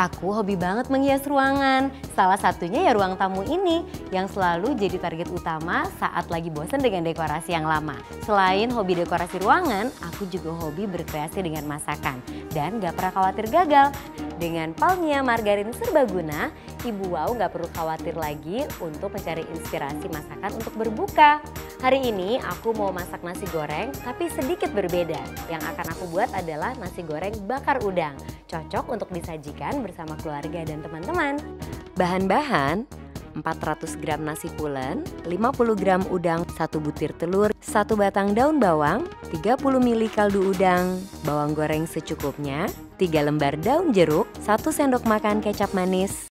Aku hobi banget menghias ruangan. Salah satunya ya ruang tamu ini yang selalu jadi target utama saat lagi bosan dengan dekorasi yang lama. Selain hobi dekorasi ruangan, aku juga hobi berkreasi dengan masakan. Dan gak pernah khawatir gagal. Dengan Palmia Margarin Serbaguna, Ibu Wow gak perlu khawatir lagi untuk mencari inspirasi masakan untuk berbuka. Hari ini aku mau masak nasi goreng tapi sedikit berbeda. Yang akan aku buat adalah nasi goreng bakar udang. Cocok untuk disajikan bersama keluarga dan teman-teman. Bahan-bahan: 400 gram nasi pulen, 50 gram udang, 1 butir telur, 1 batang daun bawang, 30 ml kaldu udang, bawang goreng secukupnya, 3 lembar daun jeruk, 1 sendok makan kecap manis,